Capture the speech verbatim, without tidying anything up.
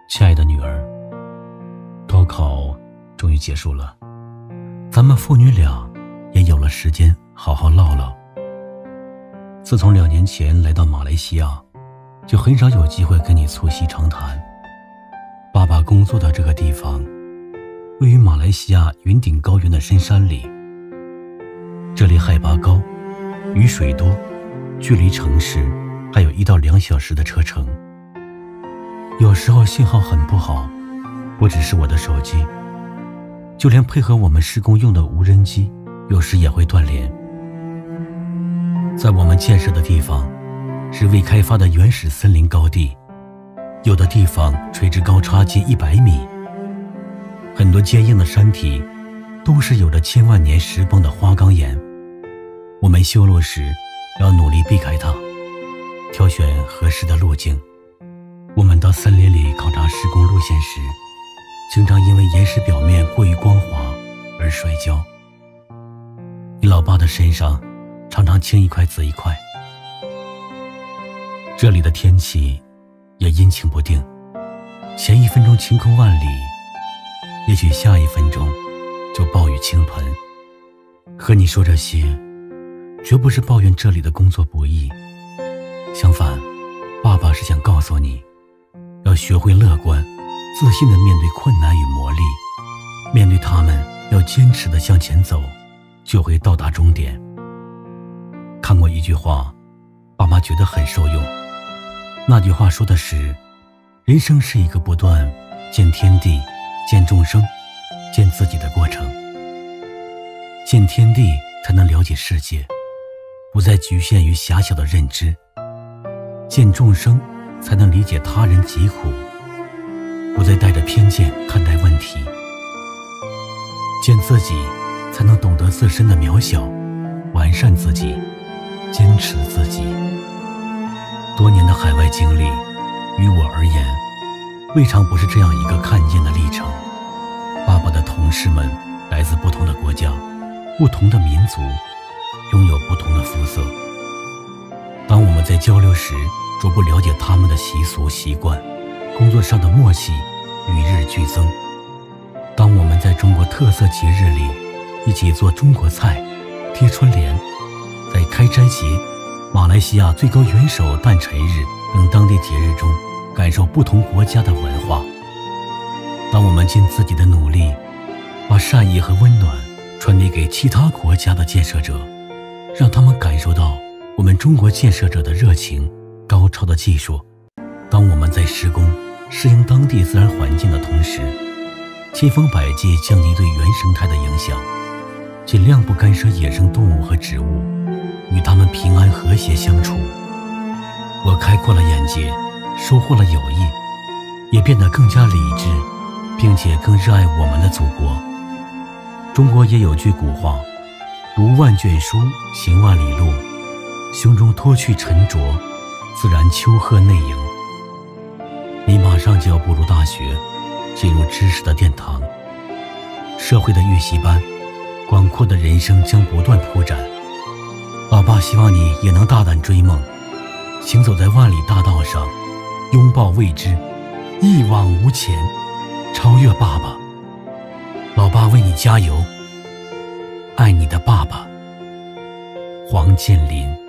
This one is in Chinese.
亲爱的女儿，高考终于结束了，咱们父女俩也有了时间好好唠唠。自从两年前来到马来西亚，就很少有机会跟你促膝长谈。爸爸工作的这个地方，位于马来西亚云顶高原的深山里，这里海拔高，雨水多，距离城市还有一到两小时的车程。有时候信号很不好，不只是我的手机，就连配合我们施工用的无人机有时也会断连。在我们建设的地方是未开发的原始森林高地，有的地方垂直高差近一百米，很多坚硬的山体都是有着千万年石崩的花岗岩。我们修路时要努力避开它，挑选合适的路径。我们到森林里考察施工路线时，经常因为岩石表面过于光滑而摔跤。你老爸的身上常常青一块紫一块。这里的天气也阴晴不定，前一分钟晴空万里，也许下一分钟就暴雨倾盆。和你说这些，绝不是抱怨这里的工作不易，相反，爸爸是想告诉你，要学会乐观自信地面对困难与磨砺，面对他们要坚持地向前走，就会到达终点。看过一句话，爸妈觉得很受用。那句话说的是，人生是一个不断见天地、见众生、见自己的过程。见天地才能了解世界，不再局限于狭小的认知；见众生才能理解他人疾苦，不再带着偏见看待问题；见自己才能懂得自身的渺小，完善自己，坚持自己。多年的海外经历于我而言，未尝不是这样一个看见的历程。爸爸的同事们来自不同的国家，不同的民族，拥有不同的肤色。当我们在交流时，逐步了解他们的习俗习惯，工作上的默契与日俱增。当我们在中国特色节日里一起做中国菜，贴春联，在开斋节、马来西亚最高元首诞辰日等当地节日中感受不同国家的文化。当我们尽自己的努力，把善意和温暖传递给其他国家的建设者，让他们感受到我们中国建设者的热情、高超的技术。当我们在施工适应当地自然环境的同时，千方百计降低对原生态的影响，尽量不干涉野生动物和植物，与它们平安和谐相处。我开阔了眼界，收获了友谊，也变得更加理智，并且更热爱我们的祖国。中国也有句古话，读万卷书，行万里路，胸中脱去沉着，自然丘壑内迎。你马上就要步入大学，进入知识的殿堂，社会的预习班，广阔的人生将不断铺展。老爸希望你也能大胆追梦，行走在万里大道上，拥抱未知，一往无前，超越爸爸。老爸为你加油，爱你的爸爸，黄建林。